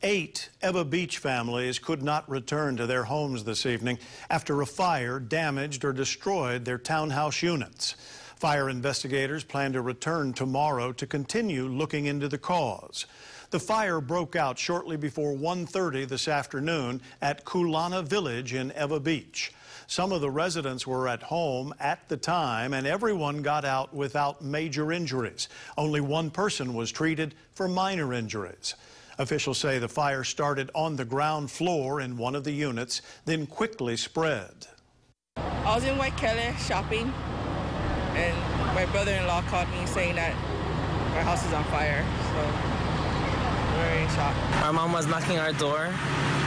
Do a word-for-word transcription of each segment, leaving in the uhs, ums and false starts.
Eight Eva Beach families could not return to their homes this evening after a fire damaged or destroyed their townhouse units. Fire investigators plan to return tomorrow to continue looking into the cause. The fire broke out shortly before one thirty this afternoon at Kulana Village in Eva Beach. Some of the residents were at home at the time, and everyone got out without major injuries. Only one person was treated for minor injuries. Officials say the fire started on the ground floor in one of the units, then quickly spread. I was in White Kelly shopping, and my brother-in-law called me saying that my house is on fire, so we're in shock. Our mom was knocking our door.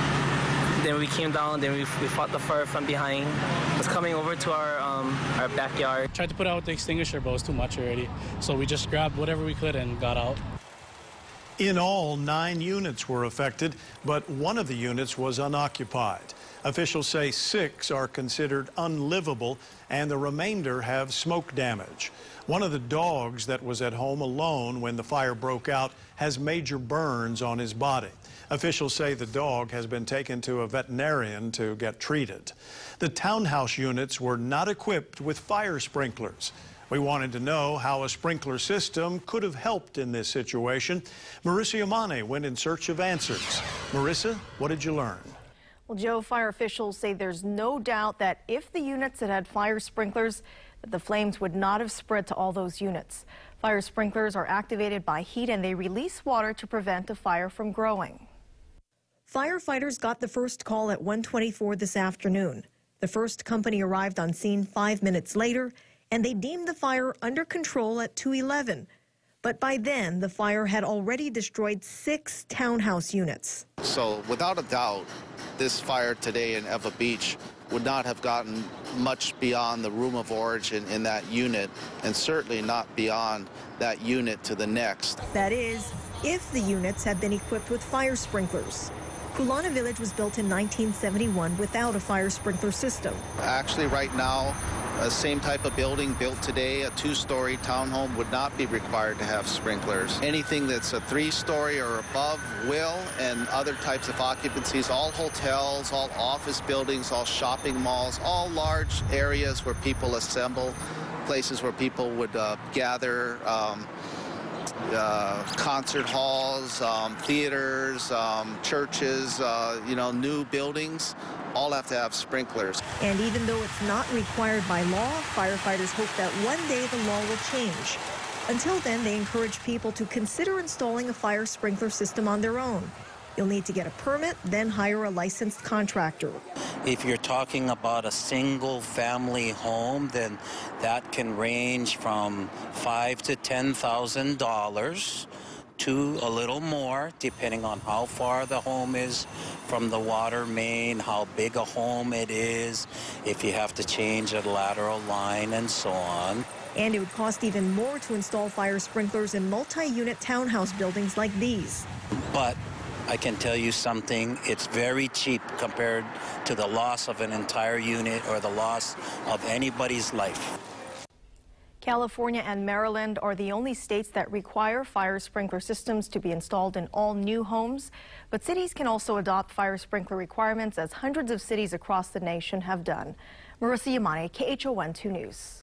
Then we came down, then we, we fought the fire from behind. It was coming over to our um, our backyard. Tried to put out the extinguisher, but it was too much already. So we just grabbed whatever we could and got out. In all, nine units were affected, but one of the units was unoccupied. Officials say six are considered unlivable, and the remainder have smoke damage. One of the dogs that was at home alone when the fire broke out has major burns on his body. Officials say the dog has been taken to a veterinarian to get treated. The townhouse units were not equipped with fire sprinklers. We wanted to know how a sprinkler system could have helped in this situation. Marissa Yamane went in search of answers. Marissa, what did you learn? Well, Joe, fire officials say there's no doubt that if the units had had fire sprinklers, that the flames would not have spread to all those units. Fire sprinklers are activated by heat, and they release water to prevent a fire from growing. Firefighters got the first call at one twenty-four this afternoon. The first company arrived on scene five minutes later, and they deemed the fire under control at two eleven. But by then, the fire had already destroyed six townhouse units. So without a doubt, this fire today in Eva Beach would not have gotten much beyond the room of origin in that unit, and certainly not beyond that unit to the next. That is, if the units had been equipped with fire sprinklers. Kulana Village was built in nineteen seventy-one without a fire sprinkler system. Actually, right now, a same type of building built today, a two-story townhome, would not be required to have sprinklers. Anything that's a three-story or above will, and other types of occupancies, all hotels, all office buildings, all shopping malls, all large areas where people assemble, places where people would uh, gather, um, Uh, concert halls, um, theaters, um, churches, uh, you know, new buildings, all have to have sprinklers. And even though it's not required by law, firefighters hope that one day the law will change. Until then, they encourage people to consider installing a fire sprinkler system on their own. You'll need to get a permit, then hire a licensed contractor. If you're talking about a single family home, then that can range from five to ten thousand dollars to a little more, depending on how far the home is from the water main, how big a home it is, if you have to change a lateral line, and so on. And it would cost even more to install fire sprinklers in multi-unit townhouse buildings like these. But I can tell you something, it's very cheap compared to the loss of an entire unit or the loss of anybody's life. California and Maryland are the only states that require fire sprinkler systems to be installed in all new homes. But cities can also adopt fire sprinkler requirements, as hundreds of cities across the nation have done. Marissa Yamane, K H O N two News.